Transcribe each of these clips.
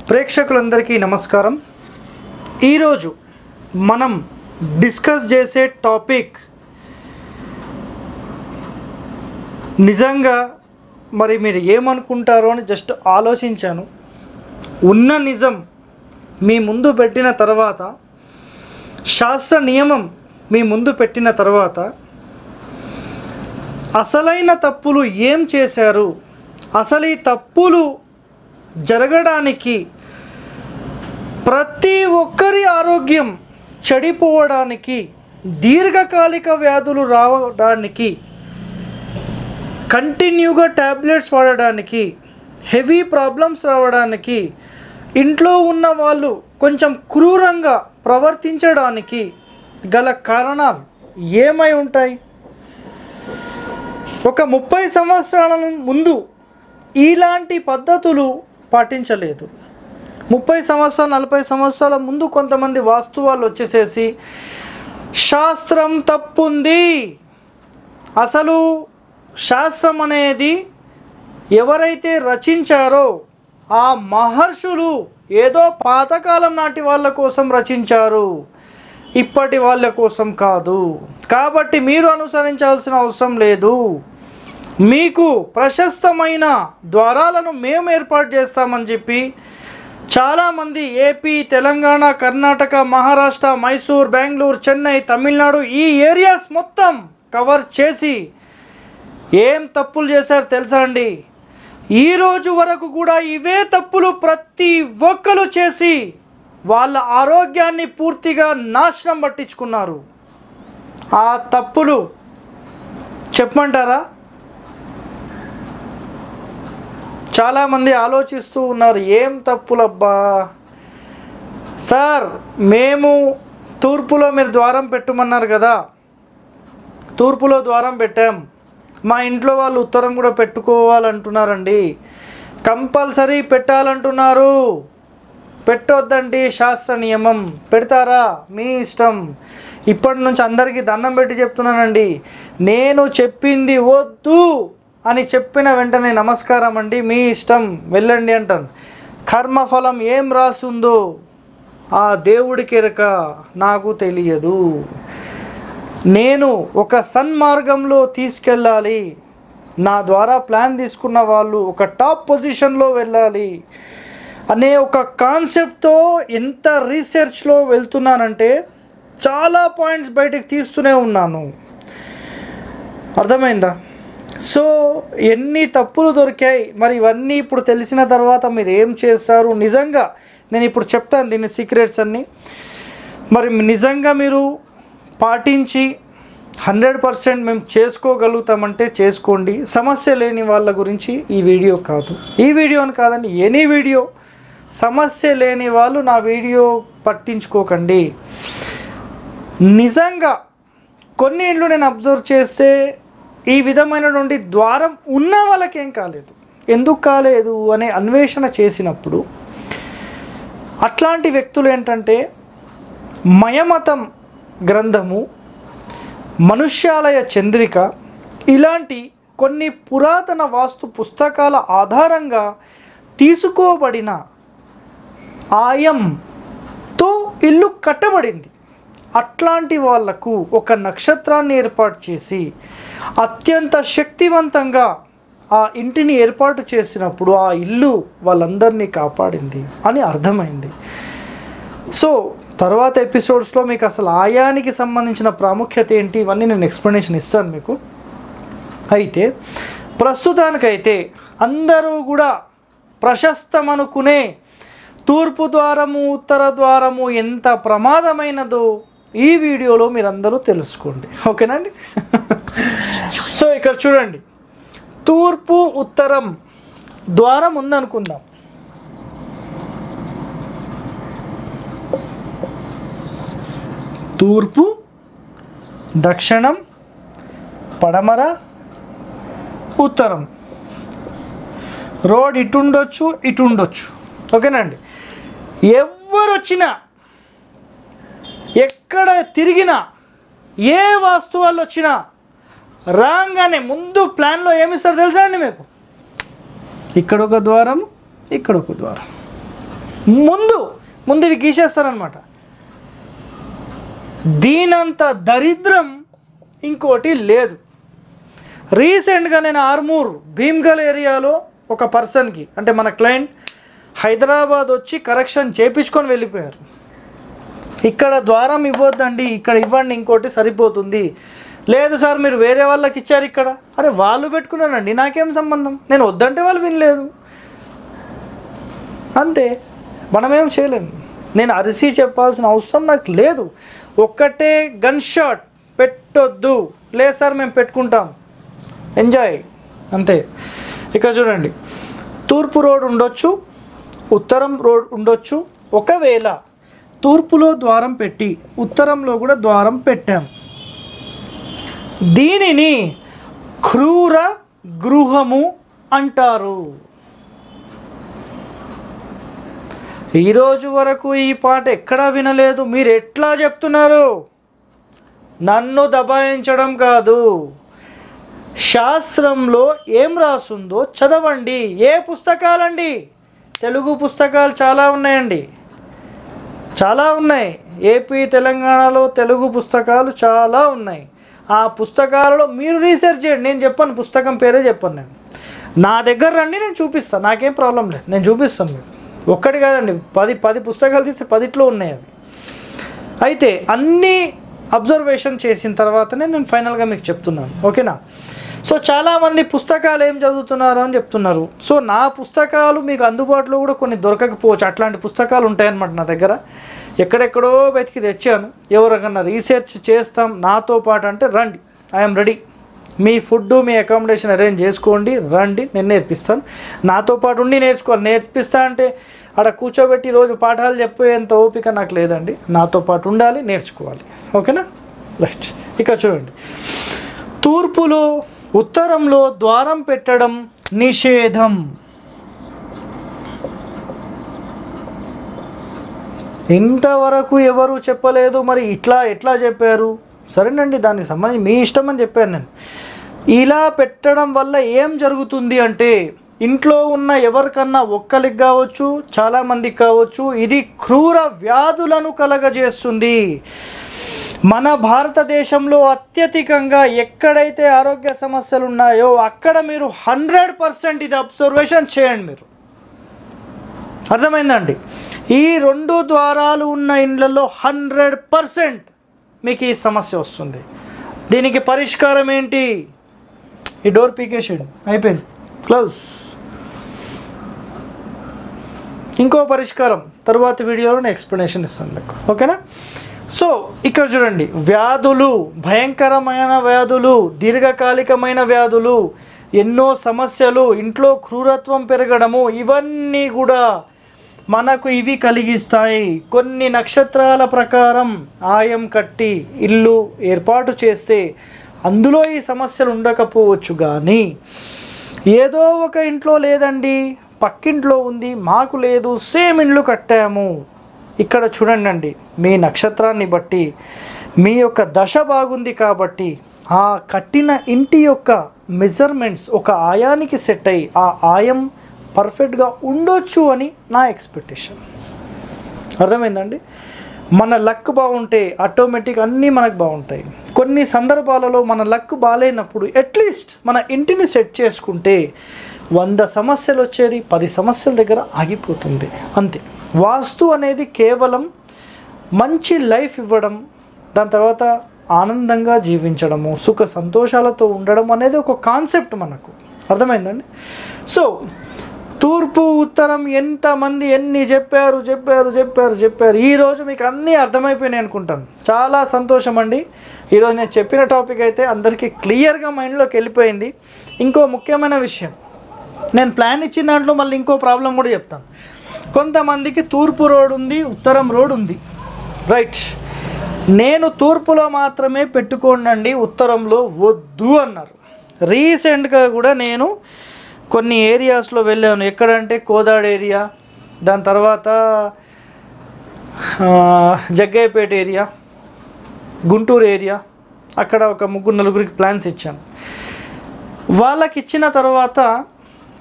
ప్రేక్షకులందరికీ నమస్కారం. ఈరోజు మనం డిస్కస్ చేసే టాపిక్ నిజంగా మరి మీరు ఏమనుకుంటారో అని జస్ట్ ఆలోచించాను. ఉన్న నిజం మీ ముందు పెట్టిన తర్వాత, శాస్త్ర నియమం మీ ముందు పెట్టిన తర్వాత అసలైన తప్పులు ఏం చేశారు, అసలు ఈ తప్పులు జరగడానికి ప్రతి ఒక్కరి ఆరోగ్యం చెడిపోవడానికి, దీర్ఘకాలిక వ్యాధులు రావడానికి, కంటిన్యూగా ట్యాబ్లెట్స్ వాడడానికి, హెవీ ప్రాబ్లమ్స్ రావడానికి, ఇంట్లో ఉన్న వాళ్ళు కొంచెం క్రూరంగా ప్రవర్తించడానికి గల కారణాలు ఏమై ఉంటాయి? ఒక 30 సంవత్సరాల ముందు ఇలాంటి పద్ధతులు పాటించలేదు. 30 సంవత్సరాలు 40 సంవత్సరాల ముందు కొంతమంది వాస్తవాలు వచ్చేసేసి శాస్త్రం తప్పుంది, అసలు శాస్త్రం అనేది ఎవరైతే రచించారో ఆ మహర్షులు ఏదో పాతకాలం నాటి వాళ్ళ కోసం రచించారు, ఇప్పటి వాళ్ళ కోసం కాదు, కాబట్టి మీరు అనుసరించాల్సిన అవసరం లేదు, మీకు ప్రశస్తమైన ద్వారాలను మేము ఏర్పాటు చేస్తామని చెప్పి చాలామంది ఏపీ, తెలంగాణ, కర్ణాటక, మహారాష్ట్ర, మైసూర్, బెంగళూరు, చెన్నై, తమిళనాడు ఈ ఏరియాస్ మొత్తం కవర్ చేసి ఏం తప్పులు చేశారు తెలుసా అండి? ఈరోజు వరకు కూడా ఇవే తప్పులు ప్రతి ఒక్కరు చేసి వాళ్ళ ఆరోగ్యాన్ని పూర్తిగా నాశనం పట్టించుకున్నారు. ఆ తప్పులు చెప్పమంటారా? చాలామంది ఆలోచిస్తూ ఉన్నారు, ఏం తప్పులబ్బా సార్, మేము తూర్పులో మీరు ద్వారం పెట్టమన్నారు కదా, తూర్పులో ద్వారం పెట్టాం, మా ఇంట్లో వాళ్ళు ఉత్తరం కూడా పెట్టుకోవాలంటున్నారండి, కంపల్సరీ పెట్టాలంటున్నారు, పెట్టొద్దండి శాస్త్ర నియమం, పెడతారా మీ ఇష్టం. ఇప్పటి నుంచి అందరికీ దండం పెట్టి చెప్తున్నానండి, నేను చెప్పింది వద్దు అని చెప్పిన వెంటనే నమస్కారం అండి, మీ ఇష్టం, వెళ్ళండి అంటాను. కర్మఫలం ఏం రాసుందో ఆ దేవుడికి ఎరక, నాకు తెలియదు. నేను ఒక సన్మార్గంలో తీసుకెళ్ళాలి, నా ద్వారా ప్లాన్ తీసుకున్న వాళ్ళు ఒక టాప్ పొజిషన్లో వెళ్ళాలి అనే ఒక కాన్సెప్ట్తో ఎంత రీసెర్చ్లో వెళ్తున్నానంటే చాలా పాయింట్స్ బయటకు తీస్తూనే ఉన్నాను. అర్థమైందా? సో ఎన్ని తప్పులు దొరికాయి, మరి ఇవన్నీ ఇప్పుడు తెలిసిన తర్వాత మీరు ఏం చేస్తారు? నిజంగా నేను ఇప్పుడు చెప్తాను దీని సీక్రెట్స్ అన్నీ. మరి నిజంగా మీరు పాటించి 100% మేము చేసుకోగలుగుతామంటే చేసుకోండి. సమస్య లేని వాళ్ళ గురించి ఈ వీడియో కాదు, ఈ వీడియోని కాదండి, ఎనీ వీడియో. సమస్య లేని వాళ్ళు నా వీడియో పట్టించుకోకండి. నిజంగా కొన్ని ఇండ్లు నేను అబ్జర్వ్ చేస్తే ఈ విధమైనటువంటి ద్వారం ఉన్న వాళ్ళకేం కాలేదు, ఎందుకు కాలేదు అనే అన్వేషణ చేసినప్పుడు అట్లాంటి వ్యక్తులు ఏంటంటే మయమతం గ్రంథము, మనుష్యాలయ చంద్రిక ఇలాంటి కొన్ని పురాతన వాస్తు పుస్తకాల ఆధారంగా తీసుకోబడిన ఆయంతో ఇల్లు కట్టబడింది. అట్లాంటి వాళ్లకు ఒక నక్షత్రాన్ని ఏర్పాటు చేసి అత్యంత శక్తివంతంగా ఆ ఇంటిని ఏర్పాటు చేసినప్పుడు ఆ ఇల్లు వాళ్ళందరినీ కాపాడింది అని అర్థమైంది. సో తర్వాత ఎపిసోడ్స్లో మీకు అసలు ఆయానికి సంబంధించిన ప్రాముఖ్యత ఏంటి ఇవన్నీ నేను ఎక్స్ప్లెనేషన్ ఇస్తాను మీకు. అయితే ప్రస్తుతానికైతే అందరూ కూడా ప్రశస్తమనుకునే తూర్పు ద్వారము, ఉత్తర ద్వారము ఎంత ప్రమాదమైనదో ఈ వీడియోలో మీరందరూ తెలుసుకోండి, ఓకేనండి? సో ఇక్కడ చూడండి, తూర్పు ఉత్తరం ద్వారం ఉందనుకుందాం. తూర్పు, దక్షిణం, పడమర, ఉత్తరం. రోడ్ ఇటు ఉండొచ్చు, ఇటు ఉండొచ్చు, ఓకేనండి? ఎవరు వచ్చినా, ఎక్కడ తిరిగినా, ఏ వాస్తువాళ్ళు వచ్చినా రాగానే ముందు ప్లాన్లో ఏమిస్తారు తెలుసా అండి మీకు? ఇక్కడ ఒక ద్వారం, ఇక్కడ ఒక ద్వారం. ముందు ఇవి గీసేస్తారనమాట. దీనంత దరిద్రం ఇంకోటి లేదు. రీసెంట్గా నేను ఆర్మూర్ భీమ్గల్ ఏరియాలో ఒక పర్సన్కి, అంటే మన క్లయింట్ హైదరాబాద్ వచ్చి కరెక్షన్ చేయించుకొని వెళ్ళిపోయారు. ఇక్కడ ద్వారం ఇవ్వద్దండి, ఇక్కడ ఇవ్వండి, ఇంకోటి సరిపోతుంది. లేదు సార్ మీరు వేరే వాళ్ళకి ఇచ్చారు ఇక్కడ. అరే వాళ్ళు పెట్టుకున్నారండి, నాకేం సంబంధం, నేను వద్దంటే వాళ్ళు వినలేదు, అంతే. మనమేం చేయలేము. నేను అరిసి చెప్పాల్సిన అవసరం నాకు లేదు. ఒక్కటే గన్ షాట్, పెట్టొద్దు, లేదు సార్ మేము పెట్టుకుంటాం, ఎంజాయ్, అంతే. ఇక చూడండి, తూర్పు రోడ్ ఉండొచ్చు, ఉత్తరం రోడ్ ఉండొచ్చు. ఒకవేళ తూర్పులో ద్వారం పెట్టి ఉత్తరంలో కూడా ద్వారం పెట్టాం, దీనిని క్రూర గృహము అంటారు. ఈరోజు వరకు ఈ పాట ఎక్కడా వినలేదు. మీరు ఎట్లా చెప్తున్నారు? నన్ను దబాయించడం కాదు. శాస్త్రంలో ఏం రాస్తుందో చదవండి. ఏ పుస్తకాలండి? తెలుగు పుస్తకాలు చాలా ఉన్నాయండి, చాలా ఉన్నాయి. ఏపీ తెలంగాణలో తెలుగు పుస్తకాలు చాలా ఉన్నాయి. ఆ పుస్తకాలలో మీరు రీసెర్చ్ చేయండి. నేను చెప్పాను, పుస్తకం పేరే చెప్పాను. నేను నా దగ్గర రండి, నేను చూపిస్తాను, నాకేం ప్రాబ్లం లేదు, నేను చూపిస్తాను మీకు. ఒక్కటి కాదండి, 10 పుస్తకాలు తీస్తే 10లో ఉన్నాయి అవి. అయితే అన్నీ అబ్జర్వేషన్ చేసిన తర్వాతనే నేను ఫైనల్గా మీకు చెప్తున్నాను, ఓకేనా? సో చాలామంది పుస్తకాలు ఏం చదువుతున్నారు అని చెప్తున్నారు. సో నా పుస్తకాలు మీకు అందుబాటులో కూడా కొన్ని దొరకకపోవచ్చు. అట్లాంటి పుస్తకాలు ఉంటాయన్నమాట నా దగ్గర. ఎక్కడెక్కడో వెతికి తెచ్చాను. ఎవరికన్నా రీసెర్చ్ చేస్తాం నాతో పాటు అంటే రండి, ఐఎమ్ రెడీ. మీ ఫుడ్, మీ అకామిడేషన్ అరేంజ్ చేసుకోండి, రండి, నేను నేర్పిస్తాను. నాతో పాటు ఉండి నేర్చుకోవాలి. నేర్పిస్తా అంటే అక్కడ కూర్చోబెట్టి రోజు పాఠాలు చెప్పేంత ఓపిక నాకు లేదండి. నాతో పాటు ఉండాలి, నేర్చుకోవాలి, ఓకేనా? రైట్. ఇక చూడండి, తూర్పులో ఉత్తరంలో ద్వారం పెట్టడం నిషేధం. ఇంతవరకు ఎవరు చెప్పలేదు, మరి ఎట్లా చెప్పారు? సరేనండి, దానికి సంబంధించి మీ ఇష్టం అని చెప్పాను నేను. ఇలా పెట్టడం వల్ల ఏం జరుగుతుంది అంటే, ఇంట్లో ఉన్న ఎవరికన్నా ఒక్కరికి కావచ్చు, చాలామందికి కావచ్చు, ఇది క్రూర వ్యాధులను కలగజేస్తుంది. మన భారతదేశంలో అత్యధికంగా ఎక్కడైతే ఆరోగ్య సమస్యలు ఉన్నాయో అక్కడ మీరు 100% ఇది అబ్జర్వేషన్ చేయండి. మీరు అర్థమైందండి? ఈ 2 ద్వారాలు ఉన్న ఇండ్లలో 100% మీకు ఈ సమస్య వస్తుంది. దీనికి పరిష్కారం ఏంటి? ఈ డోర్ పీకేసేయండి, అయిపోయింది, క్లోజ్. ఇంకో పరిష్కారం తర్వాత వీడియోలో నేను ఎక్స్ప్లెనేషన్ ఇస్తాను మీకు, ఓకేనా? సో ఇక్కడ చూడండి, వ్యాధులు, భయంకరమైన వ్యాధులు, దీర్ఘకాలికమైన వ్యాధులు, ఎన్నో సమస్యలు, ఇంట్లో క్రూరత్వం పెరగడము, ఇవన్నీ కూడా మనకు ఇవి కలిగిస్తాయి. కొన్ని నక్షత్రాల ప్రకారం ఆయం కట్టి ఇల్లు ఏర్పాటు చేస్తే అందులో ఈ సమస్యలు ఉండకపోవచ్చు. కానీ ఏదో ఒక ఇంట్లో లేదండి, పక్కింట్లో ఉంది, మాకు లేదు, సేమ్ ఇండ్లు కట్టాము. ఇక్కడ చూడండి, మీ నక్షత్రాన్ని బట్టి మీ యొక్క దశ బాగుంది కాబట్టి ఆ కట్టిన ఇంటి యొక్క మెజర్మెంట్స్ ఒక ఆయానికి సెట్ అయ్యి ఆ ఆయం పర్ఫెక్ట్గా ఉండొచ్చు అని నా ఎక్స్పెక్టేషన్. అర్థమైందండి? మన లక్ బాగుంటే ఆటోమేటిక్ అన్నీ మనకు బాగుంటాయి. కొన్ని సందర్భాలలో మన లక్ బాగాలేనప్పుడు అట్లీస్ట్ మన ఇంటిని సెట్ చేసుకుంటే 100 సమస్యలు వచ్చేది 10 సమస్యల దగ్గర ఆగిపోతుంది, అంతే. వాస్తు అనేది కేవలం మంచి లైఫ్ ఇవ్వడం, దాని తర్వాత ఆనందంగా జీవించడము, సుఖ సంతోషాలతో ఉండడం అనేది ఒక కాన్సెప్ట్ మనకు. అర్థమైందండి? సో తూర్పు ఉత్తరం ఎంతమంది ఎన్ని చెప్పారు. ఈరోజు మీకు అన్నీ అర్థమైపోయినాయి అనుకుంటాను. చాలా సంతోషం అండి. ఈరోజు నేను చెప్పిన టాపిక్ అయితే అందరికీ క్లియర్గా మైండ్లోకి వెళ్ళిపోయింది. ఇంకో ముఖ్యమైన విషయం, నేను ప్లాన్ ఇచ్చిన దాంట్లో మళ్ళీ ఇంకో ప్రాబ్లం కూడా చెప్తాను. కొంతమందికి తూర్పు రోడ్ ఉంది, ఉత్తరం రోడ్ ఉంది, రైట్. నేను తూర్పులో మాత్రమే పెట్టుకోండి, ఉత్తరంలో వద్దు అన్నారు. రీసెంట్గా కూడా నేను కొన్ని ఏరియాస్లో వెళ్ళాను. ఎక్కడంటే కోదాడ్ ఏరియా, దాని తర్వాత జగ్గయ్యపేట ఏరియా, గుంటూరు ఏరియా, అక్కడ ఒక 3-4 ప్లాన్స్ ఇచ్చాను. వాళ్ళకి ఇచ్చిన తర్వాత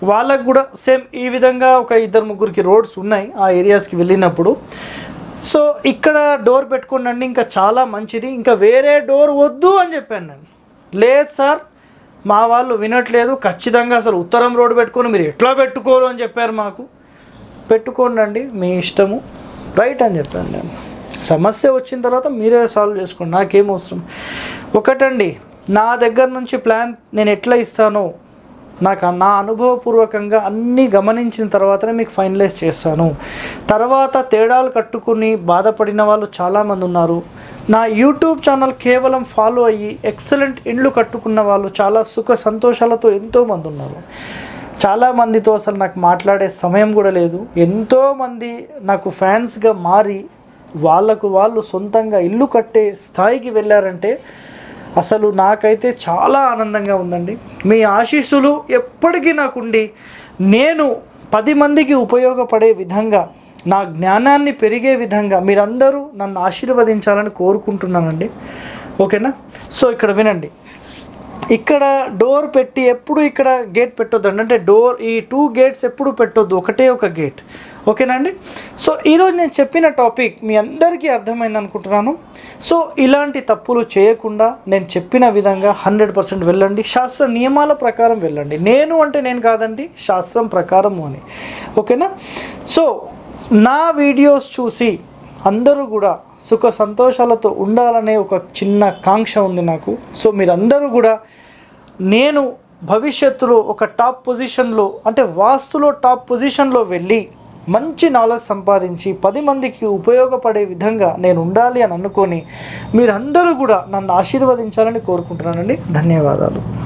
వాళ్ళకు కూడా సేమ్ ఈ విధంగా ఒక 2-3కి రోడ్స్ ఉన్నాయి ఆ ఏరియాస్కి వెళ్ళినప్పుడు. సో ఇక్కడ డోర్ పెట్టుకోండి, ఇంకా చాలా మంచిది, ఇంకా వేరే డోర్ వద్దు అని చెప్పాను నేను. లేదు సార్ మా వాళ్ళు వినట్లేదు, ఖచ్చితంగా అసలు ఉత్తరం రోడ్ పెట్టుకొని మీరు ఎట్లా పెట్టుకోరు అని చెప్పారు మాకు. పెట్టుకోండి మీ ఇష్టము, రైట్ అని చెప్పాను నేను. సమస్య వచ్చిన తర్వాత మీరే సాల్వ్ చేసుకోండి, నాకేం అవసరం. ఒకటండి, నా దగ్గర నుంచి ప్లాన్ నేను ఎట్లా ఇస్తానో నా అనుభవపూర్వకంగా అన్నీ గమనించిన తర్వాతనే మీకు ఫైనలైజ్ చేస్తాను. తర్వాత తేడాలు కట్టుకుని బాధపడిన వాళ్ళు చాలామంది ఉన్నారు. నా యూట్యూబ్ ఛానల్ కేవలం ఫాలో అయ్యి ఎక్సలెంట్ ఇండ్లు కట్టుకున్న వాళ్ళు చాలా సుఖ సంతోషాలతో ఎంతోమంది ఉన్నారు. చాలామందితో అసలు నాకు మాట్లాడే సమయం కూడా లేదు. ఎంతోమంది నాకు ఫ్యాన్స్గా మారి వాళ్ళు సొంతంగా ఇల్లు కట్టే స్థాయికి వెళ్ళారంటే అసలు నాకైతే చాలా ఆనందంగా ఉందండి. మీ ఆశీస్సులు ఎప్పటికీ నాకుండి నేను 10 మందికి ఉపయోగపడే విధంగా, నా జ్ఞానాన్ని పెరిగే విధంగా మీరందరూ నన్ను ఆశీర్వదించాలని కోరుకుంటున్నానండి. ఓకేనా? సో ఇక్కడ వినండి, ఇక్కడ డోర్ పెట్టి ఎప్పుడు ఇక్కడ గేట్ పెట్టొద్దండి, అంటే డోర్ ఈ 2 గేట్స్ ఎప్పుడు పెట్టొద్దు, ఒకటే ఒక గేట్. ఓకేనా అండి? సో ఈరోజు నేను చెప్పిన టాపిక్ మీ అందరికీ అర్థమైంది అనుకుంటున్నాను. సో ఇలాంటి తప్పులు చేయకుండా నేను చెప్పిన విధంగా 100% వెళ్ళండి, శాస్త్ర నియమాల ప్రకారం వెళ్ళండి. నేను అంటే నేను కాదండి, శాస్త్రం ప్రకారము అని. ఓకేనా? సో నా వీడియోస్ చూసి అందరూ కూడా సుఖ సంతోషాలతో ఉండాలనే ఒక చిన్న కాంక్ష ఉంది నాకు. సో మీరందరూ కూడా నేను భవిష్యత్తులో ఒక టాప్ పొజిషన్లో, అంటే వాస్తులో టాప్ పొజిషన్లో వెళ్ళి మంచి నాలెడ్జ్ సంపాదించి 10 మందికి ఉపయోగపడే విధంగా నేను ఉండాలి అని అనుకొని మీరందరూ కూడా నన్ను ఆశీర్వదించాలని కోరుకుంటున్నానండి. ధన్యవాదాలు.